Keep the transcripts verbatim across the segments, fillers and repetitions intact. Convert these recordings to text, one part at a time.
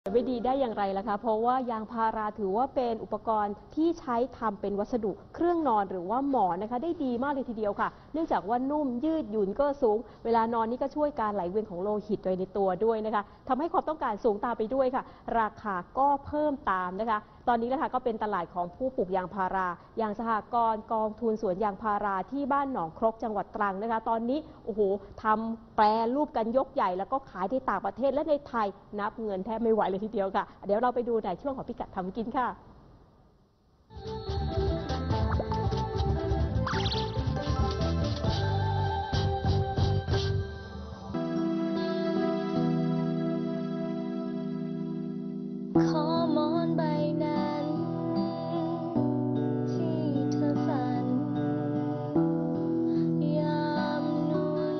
ไม่ดีได้อย่างไรล่ะคะเพราะว่ายางพาราถือว่าเป็นอุปกรณ์ที่ใช้ทำเป็นวัสดุเครื่องนอนหรือว่าหมอนนะคะได้ดีมากเลยทีเดียวค่ะเนื่องจากว่านุ่มยืดหยุ่นก็สูงเวลานอนนี่ก็ช่วยการไหลเวียนของโลหิตโดยในตัวด้วยนะคะทำให้ความต้องการสูงตามไปด้วยค่ะราคาก็เพิ่มตามนะคะตอนนี้นะคะก็เป็นตลาดของผู้ปลูกยางพาราอย่างสหกรณ์กองทุนสวนยางพาราที่บ้านหนองครกจังหวัดตรังนะคะตอนนี้โอ้โหทำแปรรูปกันยกใหญ่แล้วก็ขายในต่างประเทศและในไทยนับเงินแทบไม่ไหวเลยทีเดียวค่ะเดี๋ยวเราไปดูในช่วงของพิกัดทำกินค่ะขอมอนใบนั้นที่เธอฝันยามนุน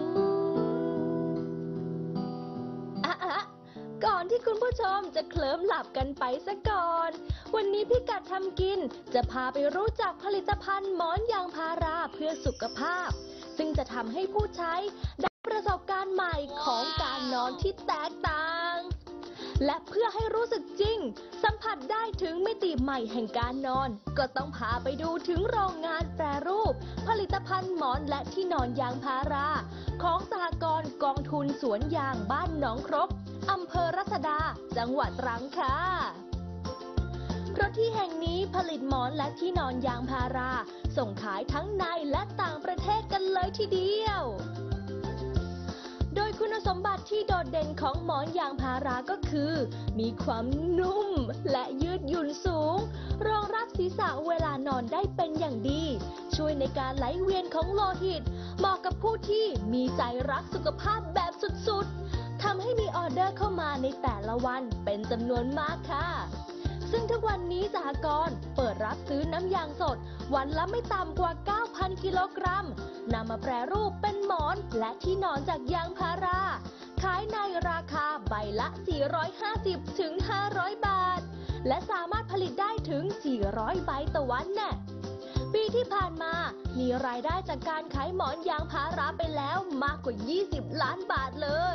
อะอะก่อนที่คุณผู้ชมจะเคลิ้มหลับกันไปซะก่อนวันนี้พิกัดทำกินจะพาไปรู้จักผลิตภัณฑ์หมอนยางพาราเพื่อสุขภาพซึ่งจะทำให้ผู้ใช้ได้ประสบการณ์ใหม่ของการนอนที่แตกต่างและเพื่อให้รู้สึกจริงสัมผัสได้ถึงมิติใหม่แห่งการนอนก็ต้องพาไปดูถึงโรงงานแปรรูปผลิตภัณฑ์หมอนและที่นอนยางพาราของสหกรณ์กองทุนสวนยางบ้านหนองครกอำเภอรัศดาจังหวัดตรังค่ะเพราะที่แห่งนี้ผลิตหมอนและที่นอนยางพาราส่งขายทั้งในและต่างประเทศกันเลยทีเดียวโดยคุณสมบัติที่โดดเด่นของหมอนยางพาราก็คือมีความนุ่มและยืดหยุ่นสูงรองรับศีรษะเวลานอนได้เป็นอย่างดีช่วยในการไหลเวียนของโลหิตเหมาะกับผู้ที่มีใจรักสุขภาพแบบสุดๆทำให้มีออเดอร์เข้ามาในแต่ละวันเป็นจำนวนมากค่ะซึ่งทุกวันนี้สหกรณ์เปิดรับซื้อน้ำยางสดวันละไม่ต่ำกว่า เก้าพัน กิโลกรัมนำมาแปรรูปเป็นหมอนและที่นอนจากยางพาราขายในราคาใบละ สี่ร้อยห้าสิบถึงห้าร้อย บาทและสามารถผลิตได้ถึง สี่ร้อย ใบต่อวันแน่ปีที่ผ่านมามีรายได้จากการขายหมอนยางพาราไปแล้วมากกว่า ยี่สิบ ล้านบาทเลย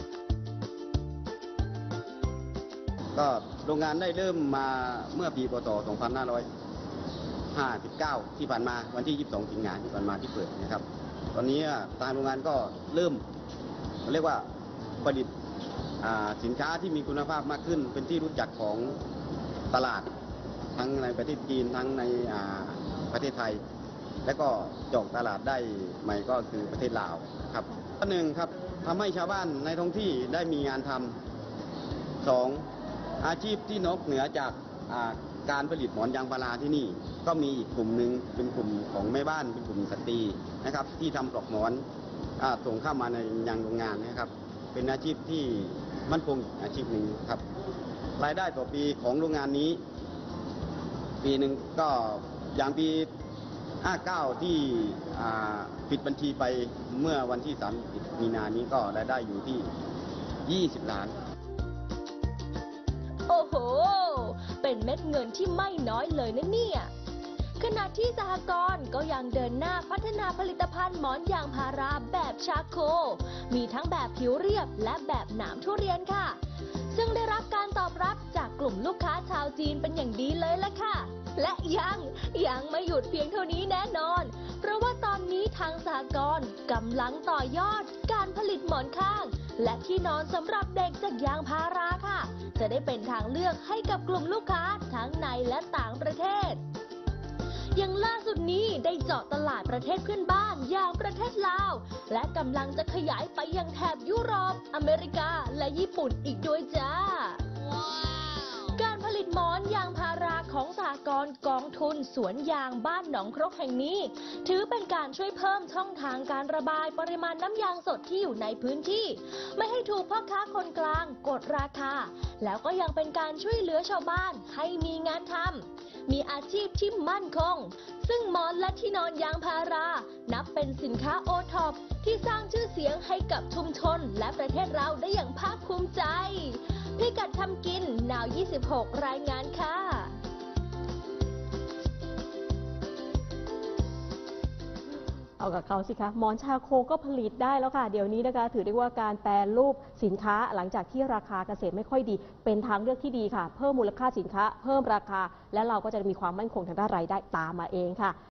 ก็โรงงานได้เริ่มมาเมื่อปีพ.ศ. สองพันห้าร้อยห้าสิบเก้า ที่ผ่านมาวันที่ ยี่สิบสอง สิงหาคมที่ผ่านมาที่เปิดนะครับตอนนี้ทางโรงงานก็เริ่มเรียกว่าผลิตสินค้าที่มีคุณภาพมากขึ้นเป็นที่รู้จักของตลาดทั้งในประเทศจีนทั้งในประเทศไทยและก็จอกตลาดได้ใหม่ก็คือประเทศลาวครับข้อหนึ่งครับทำให้ชาวบ้านในท้องที่ได้มีงานทำสองอาชีพที่นอกเหนือจากการผลิตหมอนยางพาราที่นี่ก็มีอีกกลุ่มหนึ่งเป็นกลุ่มของแม่บ้านเป็นกลุ่มสตรีนะครับที่ทำปลอกหมอนส่งเข้ามาในยังโรงงานนะครับเป็นอาชีพที่มั่นคงอาชีพหนึ่งครับรายได้ต่อปีของโรงงานนี้ปีหนึ่งก็อย่างปีห้าเก้าที่ปิดบัญชีไปเมื่อวันที่สามสิบมีนานี้ก็รายได้อยู่ที่ยี่สิบล้านโอ้โหเป็นเม็ดเงินที่ไม่น้อยเลยนะเนี่ยขณะที่สหกรณ์ก็ยังเดินหน้าพัฒนาผลิตภัณฑ์หมอนยางพาราแบบชาโคมีทั้งแบบผิวเรียบและแบบหนามทุเรียนค่ะซึ่งได้รับการตอบรับจากกลุ่มลูกค้าชาวจีนเป็นอย่างดีเลยละค่ะและยังยังไม่หยุดเพียงเท่านี้แน่นอนเพราะว่าตอนนี้ทางสหกรณ์กำลังต่อยอดการผลิตหมอนข้างและที่นอนสำหรับเด็กจากยางพาราค่ะจะได้เป็นทางเลือกให้กับกลุ่มลูกค้าทั้งในและต่างประเทศอย่างล่าสุดนี้ได้เจาะตลาดประเทศเพื่อนบ้านอย่างประเทศลาวและกำลังจะขยายไปยังแถบยุโรปอเมริกาและญี่ปุ่นอีกด้วยจ้า wow. การผลิตหมอนยางพาราของสหกรณ์กองทุนสวนยางบ้านหนองครกแห่งนี้ถือเป็นการช่วยเพิ่มช่องทางการระบายปริมาณน้ำยางสดที่อยู่ในพื้นที่ไม่ให้ถูกพ่อค้าคนกลางกดราคาแล้วก็ยังเป็นการช่วยเหลือชาวบ้านให้มีงานทำมีอาชีพที่มั่นคงซึ่งหมอนและที่นอนยางพารานับเป็นสินค้าโอท็อปที่สร้างชื่อเสียงให้กับชุมชนและประเทศเราได้อย่างภาคภูมิใจพิกัดทำกินนาวยี่สิบหกรายงานค่ะเอากับเขาสิคะหมอนชาโคก็ผลิตได้แล้วค่ะ เดี๋ยวนี้นะคะ ถือได้ว่าการแปรรูปสินค้าหลังจากที่ราคาเกษตรไม่ค่อยดี เป็นทางเลือกที่ดีค่ะ เพิ่มมูลค่าสินค้า เพิ่มราคา และเราก็จะมีความมั่นคงทางด้านรายได้ตามมาเองค่ะ